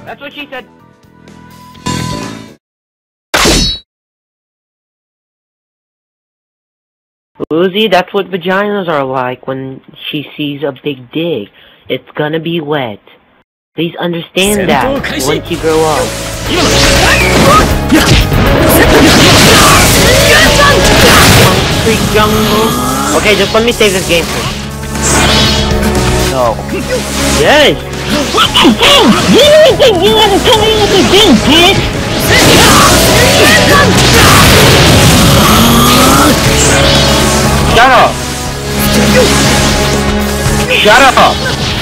That's what she said. Uzi, that's what vaginas are like when she sees a big dick. It's gonna be wet. Please understand that once you grow up. Concrete jungle. Okay, just let me save this game first. No. Yes! What the hell? You didn't think you had to come in with the game, bitch! Shut up! Shut up!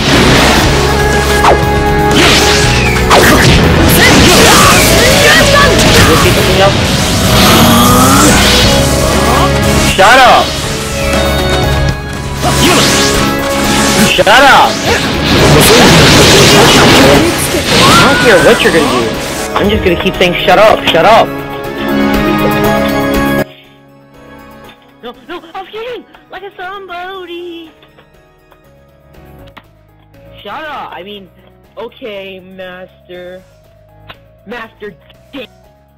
Shut up! Shut up! I don't care what you're gonna do. I'm just gonna keep saying shut up, shut up! No, I was kidding! Like a somebody! Shut up! I mean, okay, Master D.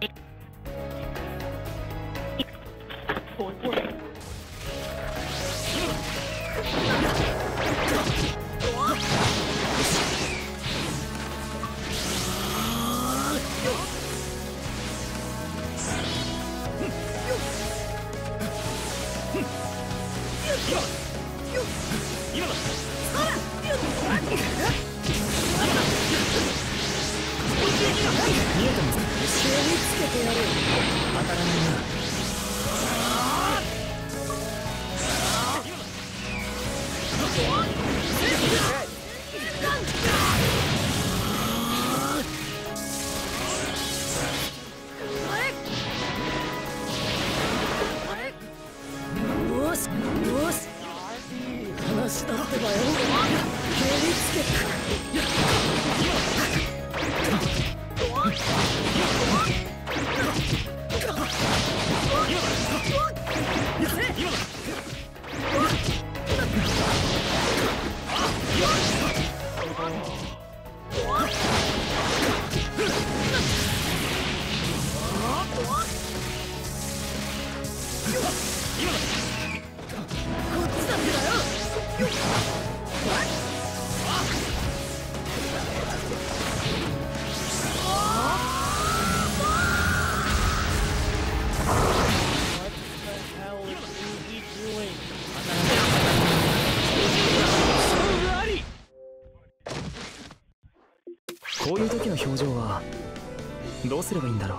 こういう時の表情はどうすればいいんだろう。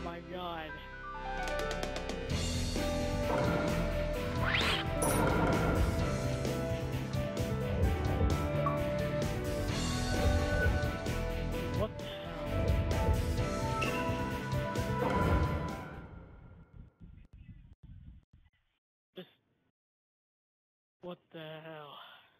What the hell?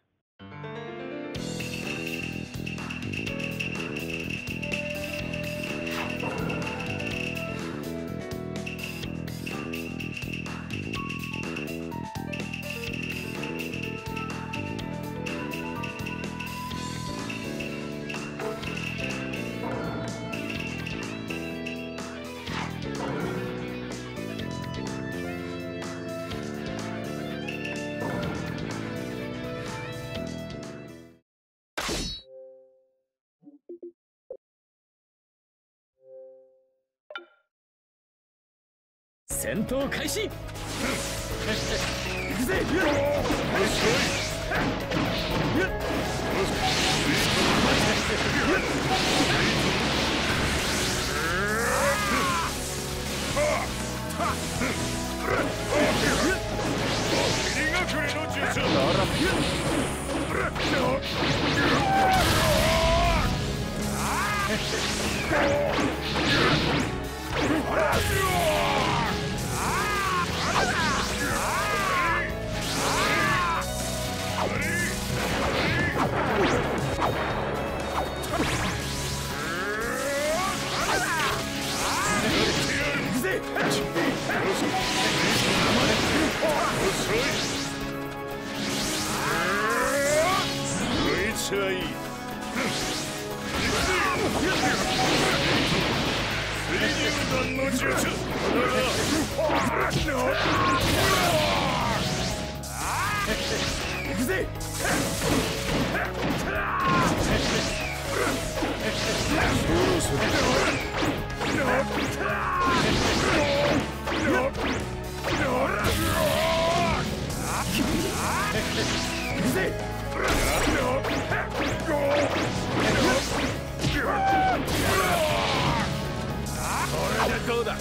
Fight! 戦闘開始。行くぜ。 こいつはいい。 どうだ。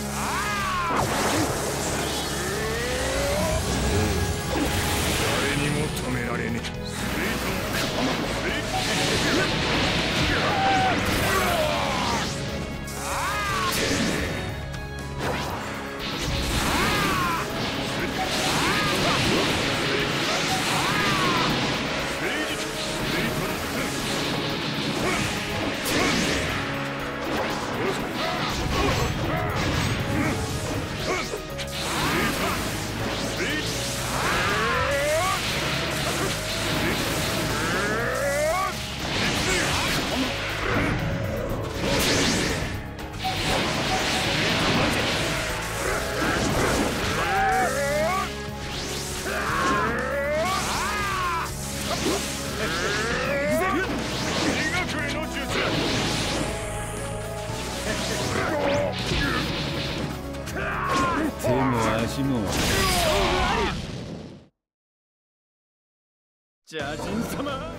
誰にも止められねえ。 手も足も邪神様。